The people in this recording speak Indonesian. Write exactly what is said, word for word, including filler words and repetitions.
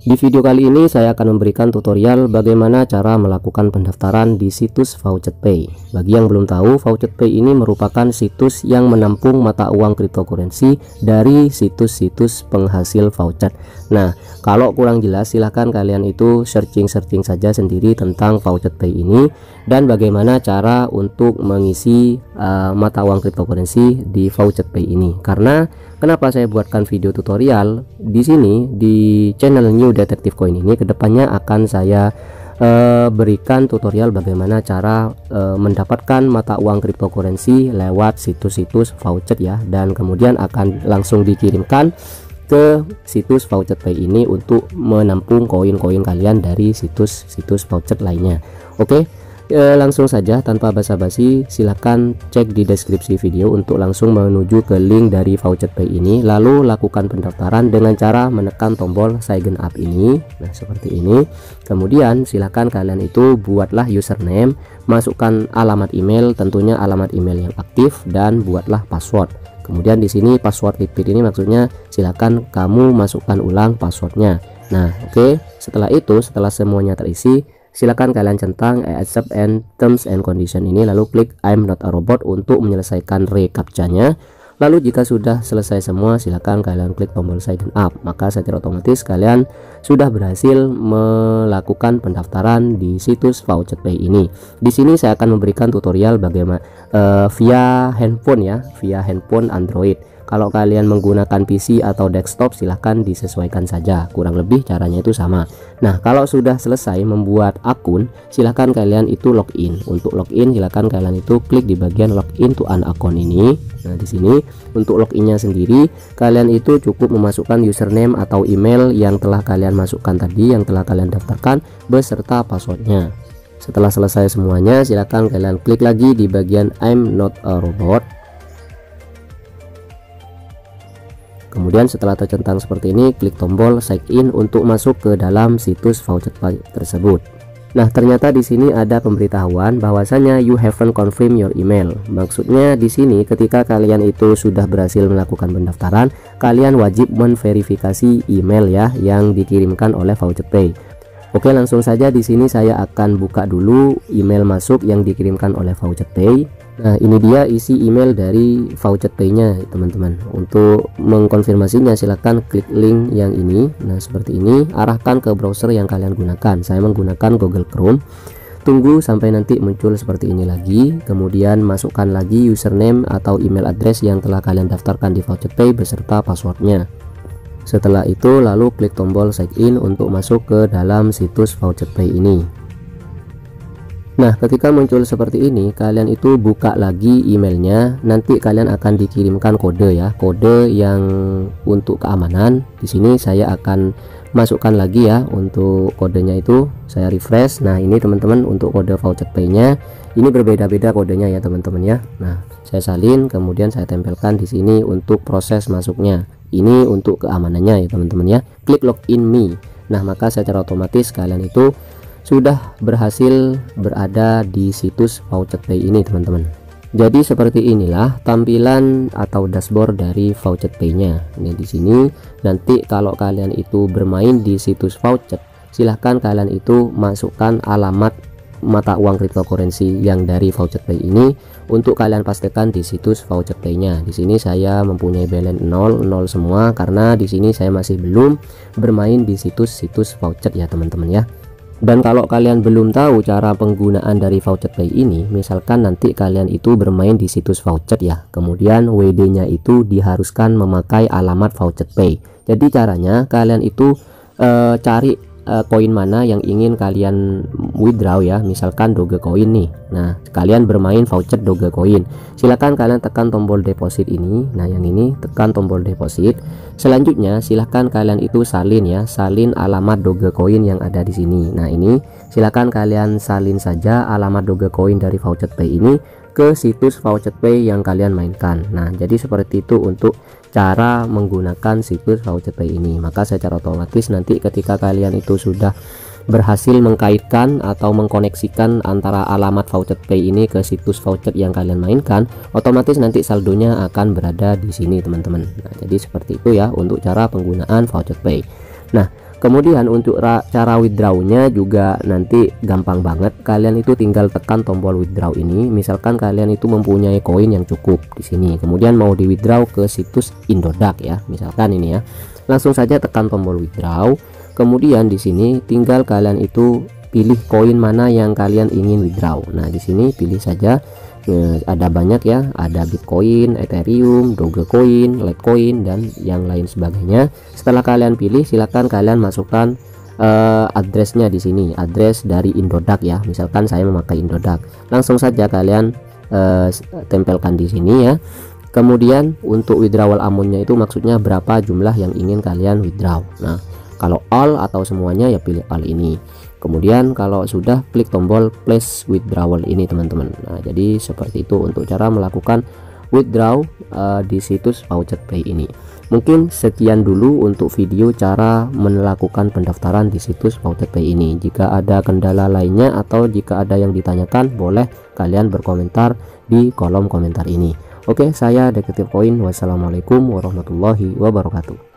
Di video kali ini saya akan memberikan tutorial bagaimana cara melakukan pendaftaran di situs VouchetPay. Bagi yang belum tahu, VouchetPay ini merupakan situs yang menampung mata uang cryptocurrency dari situs-situs penghasil voucher. Nah, kalau kurang jelas silahkan kalian itu searching-searching saja sendiri tentang VouchetPay ini dan bagaimana cara untuk mengisi uh, mata uang cryptocurrency di VouchetPay ini. Karena kenapa saya buatkan video tutorial di sini di channel New Detective Coin ini, kedepannya akan saya uh, berikan tutorial bagaimana cara uh, mendapatkan mata uang cryptocurrency lewat situs-situs voucher ya, dan kemudian akan langsung dikirimkan ke situs VouchetPay ini untuk menampung koin-koin kalian dari situs-situs voucher lainnya. Oke, E, langsung saja tanpa basa-basi, silahkan cek di deskripsi video untuk langsung menuju ke link dari VouchetPay ini, lalu lakukan pendaftaran dengan cara menekan tombol sign up ini. Nah, seperti ini. Kemudian silahkan kalian itu buatlah username, masukkan alamat email, tentunya alamat email yang aktif, dan buatlah password. Kemudian di sini password repeat ini maksudnya silahkan kamu masukkan ulang passwordnya. Nah, oke, okay. Setelah itu, setelah semuanya terisi, silakan kalian centang I accept and terms and condition ini, lalu klik I'm not a robot untuk menyelesaikan recaptcha-nya. Lalu jika sudah selesai semua, silakan kalian klik tombol sign up. Maka secara otomatis kalian sudah berhasil melakukan pendaftaran di situs VouchetPay ini. Di sini saya akan memberikan tutorial bagaimana uh, via handphone ya, via handphone Android. Kalau kalian menggunakan P C atau desktop silahkan disesuaikan saja, kurang lebih caranya itu sama. Nah, kalau sudah selesai membuat akun, silahkan kalian itu login. Untuk login silahkan kalian itu klik di bagian login to an account ini. Nah, di sini untuk loginnya sendiri kalian itu cukup memasukkan username atau email yang telah kalian masukkan tadi, yang telah kalian daftarkan beserta passwordnya. Setelah selesai semuanya, silahkan kalian klik lagi di bagian I'm not a robot. Kemudian setelah tercentang seperti ini, klik tombol sign in untuk masuk ke dalam situs VouchetPay tersebut. Nah, ternyata di sini ada pemberitahuan bahwasanya you haven't confirmed your email. Maksudnya di sini ketika kalian itu sudah berhasil melakukan pendaftaran, kalian wajib memverifikasi email ya yang dikirimkan oleh VouchetPay. Oke, langsung saja di sini saya akan buka dulu email masuk yang dikirimkan oleh VouchetPay. Nah, ini dia isi email dari VouchetPay-nya, teman-teman. Untuk mengkonfirmasinya silahkan klik link yang ini. Nah, seperti ini, arahkan ke browser yang kalian gunakan. Saya menggunakan Google Chrome. Tunggu sampai nanti muncul seperti ini lagi. Kemudian masukkan lagi username atau email address yang telah kalian daftarkan di VouchetPay beserta passwordnya. Setelah itu lalu klik tombol sign in untuk masuk ke dalam situs VouchetPay ini. Nah, ketika muncul seperti ini, kalian itu buka lagi emailnya. Nanti kalian akan dikirimkan kode ya, kode yang untuk keamanan. Di sini saya akan masukkan lagi ya untuk kodenya itu. Saya refresh. Nah, ini teman-teman untuk kode VouchetPay-nya. Ini berbeda-beda kodenya ya teman-teman ya. Nah, saya salin, kemudian saya tempelkan di sini untuk proses masuknya. Ini untuk keamanannya ya teman-teman ya. Klik login me. Nah, maka secara otomatis kalian itu sudah berhasil berada di situs VouchetPay ini teman-teman. Jadi seperti inilah tampilan atau dashboard dari VouchetPay-nya. Ini di sini. Nanti kalau kalian itu bermain di situs voucher, silahkan kalian itu masukkan alamat mata uang cryptocurrency yang dari VouchetPay ini untuk kalian pastikan di situs VouchetPay-nya. Di sini saya mempunyai balance nol nol semua karena di sini saya masih belum bermain di situs-situs voucher ya teman-teman ya. Dan kalau kalian belum tahu cara penggunaan dari VouchetPay ini, misalkan nanti kalian itu bermain di situs voucher ya, kemudian W D-nya itu diharuskan memakai alamat VouchetPay. Jadi caranya kalian itu e, cari koin mana yang ingin kalian withdraw ya, misalkan Dogecoin nih. Nah, kalian bermain voucher Dogecoin, silakan kalian tekan tombol deposit ini. Nah, yang ini tekan tombol deposit. Selanjutnya silahkan kalian itu salin ya, salin alamat Dogecoin yang ada di sini. Nah, ini silakan kalian salin saja alamat Dogecoin dari VouchetPay ini ke situs VouchetPay yang kalian mainkan. Nah, jadi seperti itu untuk cara menggunakan situs VouchetPay ini. Maka secara otomatis nanti ketika kalian itu sudah berhasil mengkaitkan atau mengkoneksikan antara alamat VouchetPay ini ke situs voucher yang kalian mainkan, otomatis nanti saldonya akan berada di sini teman-teman. Nah, jadi seperti itu ya untuk cara penggunaan VouchetPay. Nah, Kemudian untuk cara withdrawnya juga nanti gampang banget. Kalian itu tinggal tekan tombol withdraw ini. Misalkan kalian itu mempunyai koin yang cukup di sini, kemudian mau di withdraw ke situs Indodax ya, misalkan ini ya. Langsung saja tekan tombol withdraw. Kemudian di sini tinggal kalian itu pilih koin mana yang kalian ingin withdraw. Nah, di sini pilih saja. Nah, ada banyak ya, ada Bitcoin, Ethereum, Dogecoin, Litecoin dan yang lain sebagainya. Setelah kalian pilih, silakan kalian masukkan uh, addressnya di sini, address dari Indodax ya. Misalkan saya memakai Indodax, langsung saja kalian uh, tempelkan di sini ya. Kemudian untuk withdrawal amountnya itu maksudnya berapa jumlah yang ingin kalian withdraw. Nah, kalau all atau semuanya ya pilih all ini. Kemudian kalau sudah, klik tombol place withdrawal ini teman-teman. Nah, jadi seperti itu untuk cara melakukan withdraw uh, di situs VoucherPay ini. Mungkin sekian dulu untuk video cara melakukan pendaftaran di situs VoucherPay ini. Jika ada kendala lainnya atau jika ada yang ditanyakan, boleh kalian berkomentar di kolom komentar ini. Oke, saya Detektif Koin. Wassalamualaikum warahmatullahi wabarakatuh.